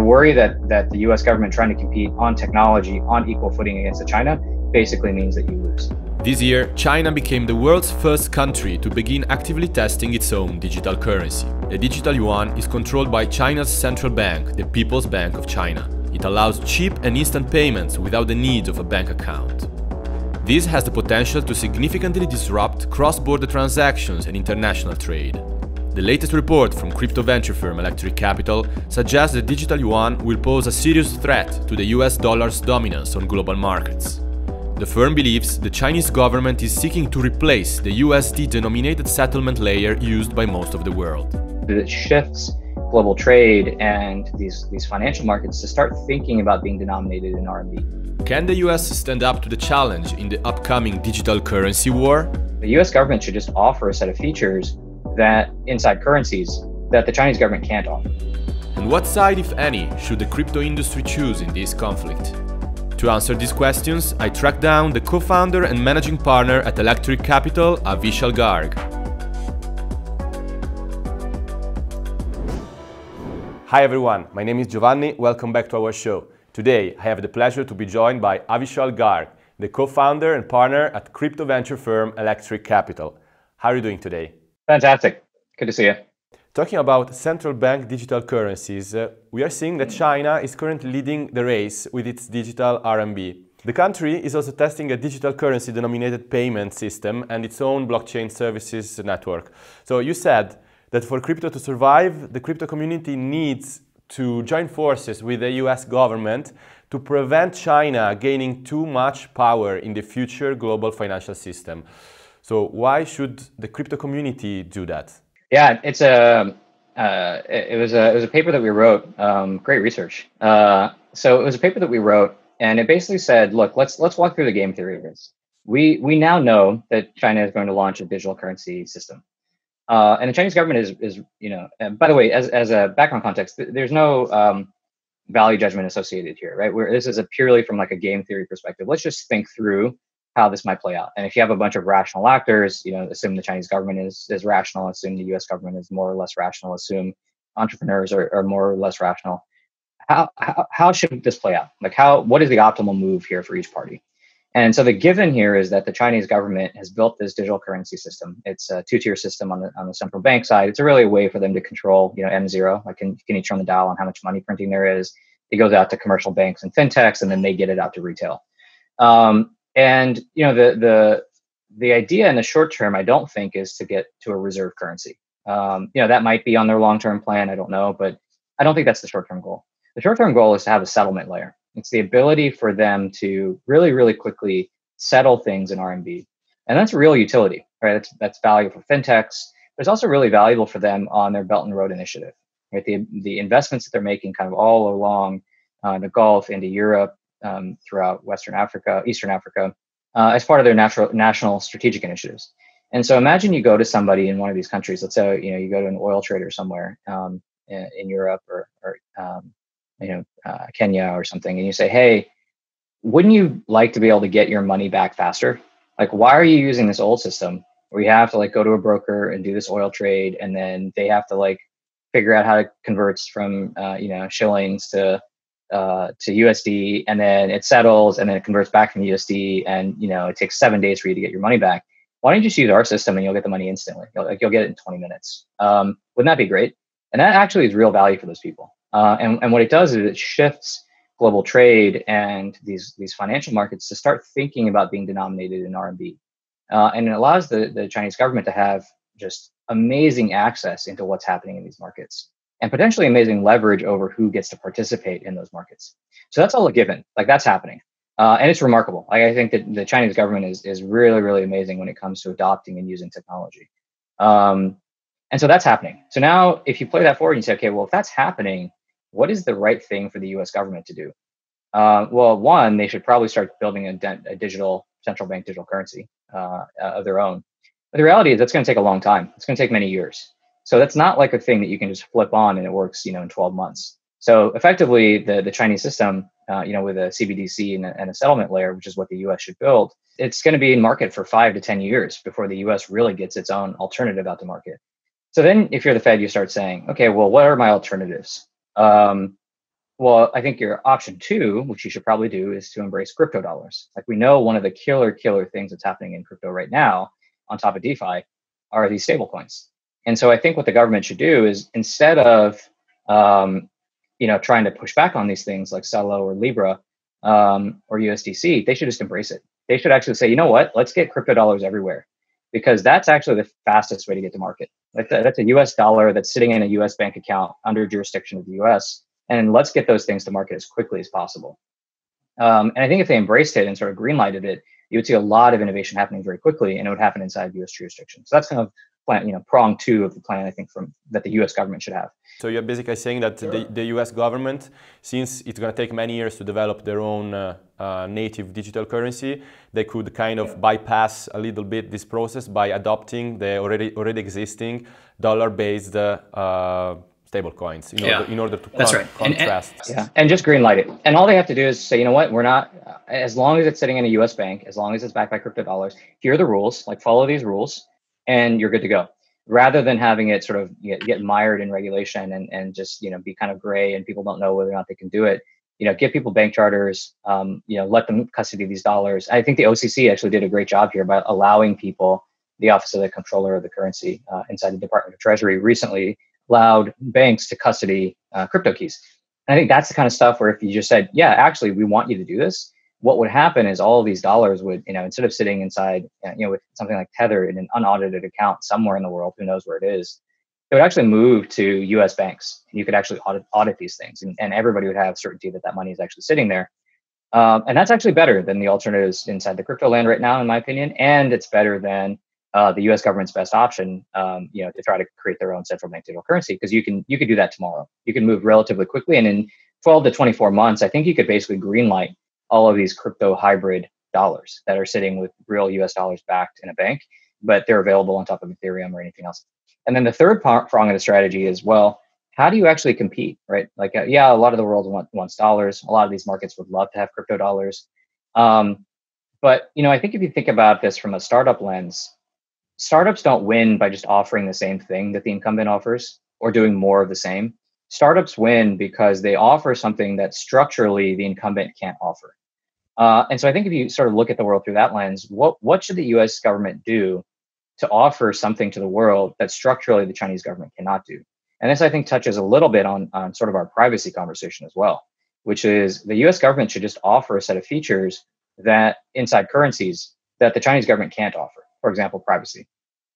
worry that the US government trying to compete on technology on equal footing against China basically means that you lose. This year, China became the world's first country to begin actively testing its own digital currency. The digital yuan is controlled by China's central bank, the People's Bank of China. It allows cheap and instant payments without the need of a bank account. This has the potential to significantly disrupt cross-border transactions and international trade. The latest report from crypto venture firm Electric Capital suggests that digital yuan will pose a serious threat to the US dollar's dominance on global markets. The firm believes the Chinese government is seeking to replace the USD-denominated settlement layer used by most of the world. It shifts global trade and these financial markets to start thinking about being denominated in RMB. Can the US stand up to the challenge in the upcoming digital currency war? The US government should just offer a set of features that inside currencies that the Chinese government can't offer. And what side, if any, should the crypto industry choose in this conflict? To answer these questions, I tracked down the co-founder and managing partner at Electric Capital Avichal Garg. Hi everyone, my name is Giovanni, welcome back to our show. Today I have the pleasure to be joined by Avichal Garg, the co-founder and partner at crypto venture firm Electric Capital. How are you doing today? Fantastic, good to see you. Talking about central bank digital currencies, we are seeing that China is currently leading the race with its digital RMB. The country is also testing a digital currency denominated payment system and its own blockchain services network. So you said that for crypto to survive, the crypto community needs to join forces with the US government to prevent China gaining too much power in the future global financial system. So why should the crypto community do that? Yeah, it was a paper that we wrote. Great research. So it was a paper that we wrote, and it basically said, look, let's walk through the game theory of this. We now know that China is going to launch a digital currency system, and the Chinese government is and by the way, as a background context, there's no value judgment associated here, right? This is purely from like a game theory perspective. Let's just think through how this might play out. And if you have a bunch of rational actors, assume the Chinese government is rational, assume the US government is more or less rational, assume entrepreneurs are more or less rational. How should this play out? Like what is the optimal move here for each party? And so the given here is that the Chinese government has built this digital currency system. It's a two-tier system on the central bank side. It's really a way for them to control, M0, like can you turn the dial on how much money printing there is? It goes out to commercial banks and fintechs, and then they get it out to retail. And the idea in the short term, I don't think, is to get to a reserve currency. That might be on their long-term plan. I don't know, but I don't think that's the short-term goal. The short-term goal is to have a settlement layer. It's the ability for them to really, really quickly settle things in RMB, and that's real utility, right? That's valuable for fintechs, but it's also really valuable for them on their Belt and Road Initiative, right? The investments that they're making kind of all along the Gulf into Europe. Throughout Western Africa, Eastern Africa, as part of their national strategic initiatives. And so imagine you go to somebody in one of these countries, let's say, you go to an oil trader somewhere in Europe or Kenya or something, and you say, hey, wouldn't you like to be able to get your money back faster? Like, why are you using this old system where you have to go to a broker and do this oil trade, and then they have to figure out how it converts from shillings to USD, and then it settles, and then it converts back from USD, and it takes 7 days for you to get your money back. Why don't you just use our system and you'll get the money instantly? You'll get it in 20 minutes. Wouldn't that be great? And that actually is real value for those people. And what it does is it shifts global trade and these financial markets to start thinking about being denominated in RMB. And it allows the Chinese government to have just amazing access into what's happening in these markets, and potentially amazing leverage over who gets to participate in those markets. So that's all a given. That's happening. And it's remarkable. I think that the Chinese government is really, really amazing when it comes to adopting and using technology. And so that's happening. So now if you play that forward and you say, okay, well, if that's happening, what is the right thing for the US government to do? Well, one, they should probably start building a digital central bank digital currency of their own. But the reality is that's going to take a long time. It's going to take many years. So that's not like a thing that you can just flip on and it works, in 12 months. So effectively, the Chinese system, with a CBDC and a settlement layer, which is what the US should build, it's going to be in market for 5 to 10 years before the US really gets its own alternative out to market. So then if you're the Fed, you start saying, okay, well, what are my alternatives? Well, I think your option two, which you should probably do, is to embrace crypto dollars. Like we know one of the killer things that's happening in crypto right now, on top of DeFi, are these stable coins. And so I think what the government should do is instead of um, trying to push back on these things like Celo or Libra or USDC, they should just embrace it. They should actually say, you know what, let's get crypto dollars everywhere, because that's actually the fastest way to get to market. Like that's a US dollar that's sitting in a US bank account under jurisdiction of the US, and let's get those things to market as quickly as possible. And I think if they embraced it and sort of greenlighted it, you would see a lot of innovation happening very quickly, and it would happen inside U.S. jurisdiction. So that's kind of prong two of the plan, I think, from that the U.S. government should have. So you're basically saying that the US government, since it's going to take many years to develop their own native digital currency, they could kind of bypass a little bit this process by adopting the already existing dollar-based stable coins in order to contrast. And just green light it. And all they have to do is say, you know what, we're not, as long as it's sitting in a US bank, as long as it's backed by crypto dollars, here are the rules, like follow these rules and you're good to go. Rather than having it sort of get mired in regulation and just, be kind of gray and people don't know whether or not they can do it. Give people bank charters, let them custody these dollars. I think the OCC actually did a great job here by allowing people, the Office of the Comptroller of the Currency inside the Department of Treasury recently allowed banks to custody crypto keys. And I think that's the kind of stuff where if you just said, yeah, actually, we want you to do this, what would happen is all of these dollars would, instead of sitting inside, with something like Tether in an unaudited account somewhere in the world, who knows where it is, it would actually move to US banks. And you could actually audit these things, and everybody would have certainty that that money is actually sitting there. And that's actually better than the alternatives inside the crypto land right now, in my opinion. And it's better than the U.S. government's best option, to try to create their own central bank digital currency, because you could do that tomorrow. You can move relatively quickly, and in 12 to 24 months, I think you could basically greenlight all of these crypto hybrid dollars that are sitting with real U.S. dollars backed in a bank, but they're available on top of Ethereum or anything else. And then the third prong of the strategy is, well, how do you actually compete, right? Like, a lot of the world wants dollars. A lot of these markets would love to have crypto dollars. But, I think if you think about this from a startup lens, startups don't win by just offering the same thing that the incumbent offers or doing more of the same. Startups win because they offer something that structurally the incumbent can't offer. And so I think if you sort of look at the world through that lens, what should the US government do to offer something to the world that structurally the Chinese government cannot do? And this, I think, touches a little bit on sort of our privacy conversation as well, which is the US government should just offer a set of features that inside currencies that the Chinese government can't offer. For example, privacy,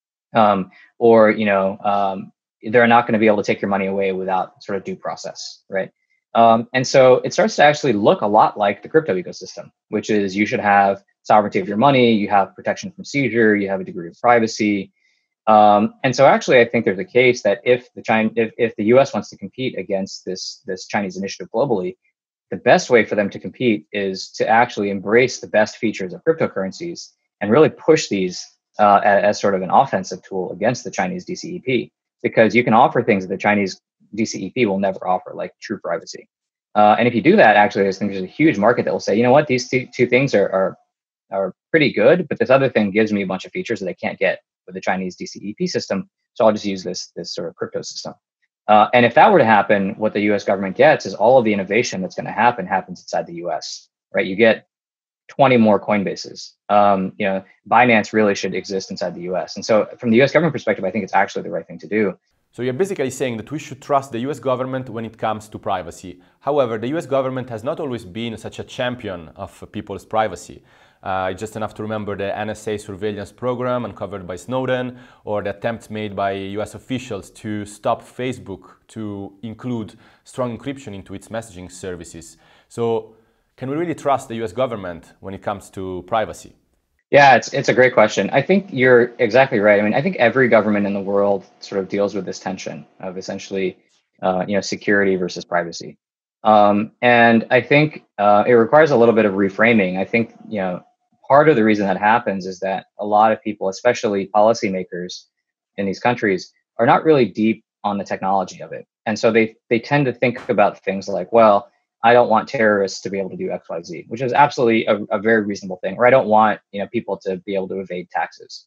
they're not going to be able to take your money away without sort of due process, right? And so it starts to actually look a lot like the crypto ecosystem, which is you should have sovereignty of your money, you have protection from seizure, you have a degree of privacy. And so actually, I think there's a case that if the US wants to compete against this Chinese initiative globally, the best way for them to compete is to actually embrace the best features of cryptocurrencies and really push these as sort of an offensive tool against the Chinese DCEP, because you can offer things that the Chinese DCEP will never offer, like true privacy. And if you do that, actually, I think there's a huge market that will say, you know what, these two things are pretty good, but this other thing gives me a bunch of features that I can't get with the Chinese DCEP system. So I'll just use this sort of crypto system. And if that were to happen, what the US government gets is all of the innovation that's going to happens inside the US, right? You get 20 more Coinbases. Binance really should exist inside the US. And so from the US government perspective, I think it's actually the right thing to do. So you're basically saying that we should trust the US government when it comes to privacy. However, the US government has not always been such a champion of people's privacy. Just enough to remember the NSA surveillance program uncovered by Snowden, or the attempts made by US officials to stop Facebook to include strong encryption into its messaging services. So can we really trust the US government when it comes to privacy? Yeah, it's a great question. I think you're exactly right. I mean, I think every government in the world sort of deals with this tension of essentially, security versus privacy. And I think it requires a little bit of reframing. I think, part of the reason that happens is that a lot of people, especially policymakers in these countries, are not really deep on the technology of it. And so they tend to think about things like, well, I don't want terrorists to be able to do X, Y, Z, which is absolutely a very reasonable thing. Or I don't want, people to be able to evade taxes.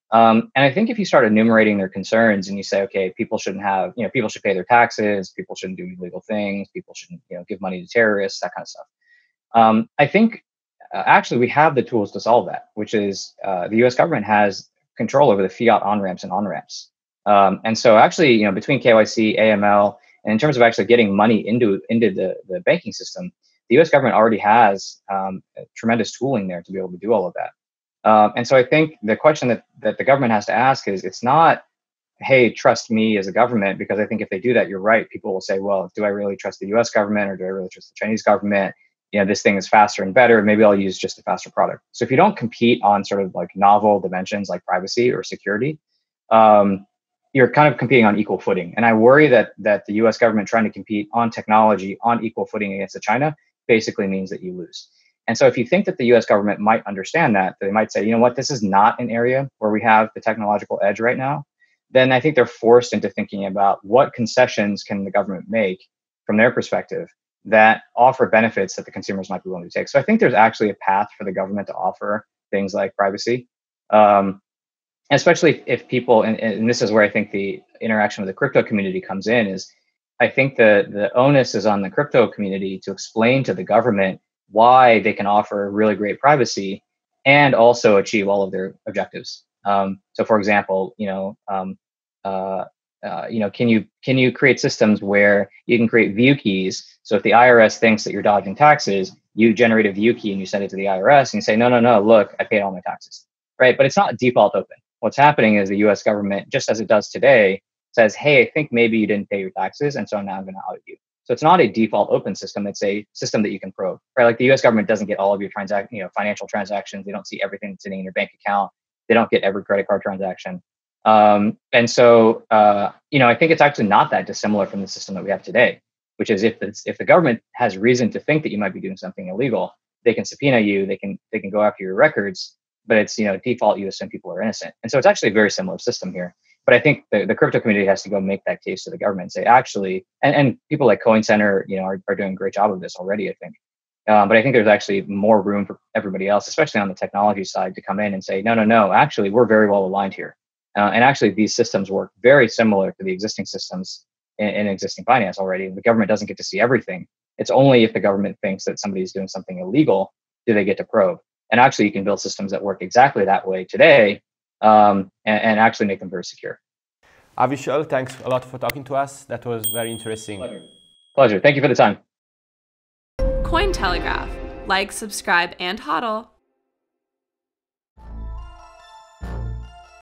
And I think if you start enumerating their concerns and you say, okay, people shouldn't have, people should pay their taxes, people shouldn't do illegal things, people shouldn't, give money to terrorists, that kind of stuff. I think actually we have the tools to solve that, which is the U.S. government has control over the fiat on-ramps and on-ramps. And so actually, between KYC, AML, and in terms of actually getting money into the banking system, the U.S. government already has tremendous tooling there to be able to do all of that. And so I think the question that the government has to ask is, it's not, hey, trust me as a government, because I think if they do that, you're right. People will say, well, do I really trust the US government or do I really trust the Chinese government? This thing is faster and better. Maybe I'll use just a faster product. So if you don't compete on sort of like novel dimensions like privacy or security, you're kind of competing on equal footing. And I worry that the US government trying to compete on technology on equal footing against China basically means that you lose. And so if you think that the US government might understand that, they might say, you know what, this is not an area where we have the technological edge right now, then I think they're forced into thinking about what concessions can the government make from their perspective that offer benefits that the consumers might be willing to take. So I think there's actually a path for the government to offer things like privacy, especially if people, and this is where I think the interaction with the crypto community comes in, is I think the onus is on the crypto community to explain to the government why they can offer really great privacy and also achieve all of their objectives. So, for example, can you create systems where you can create view keys? So if the IRS thinks that you're dodging taxes, you generate a view key and you send it to the IRS and you say, no, look, I paid all my taxes, right? But it's not default open. What's happening is the U.S. government, just as it does today, says, hey, I think maybe you didn't pay your taxes, and so now I'm going to audit you. So it's not a default open system. It's a system that you can probe, right? Like the U.S. government doesn't get all of your financial transactions. They don't see everything sitting in your bank account. They don't get every credit card transaction. And so, I think it's actually not that dissimilar from the system that we have today, which is if the government has reason to think that you might be doing something illegal, they can subpoena you, they can go after your records, but it's, default you assume people are innocent. And so it's actually a very similar system here. But I think the crypto community has to go make that case to the government and say, actually, and people like Coin Center, are doing a great job of this already, I think. But I think there's actually more room for everybody else, especially on the technology side, to come in and say, no, actually, we're very well aligned here. And actually, these systems work very similar to the existing systems in existing finance already. The government doesn't get to see everything. It's only if the government thinks that somebody's doing something illegal do they get to probe. And actually, you can build systems that work exactly that way today, and actually make them very secure. Avichal, thanks a lot for talking to us. That was very interesting. Pleasure. Thank you for the time. Cointelegraph. Like, subscribe, and hodl.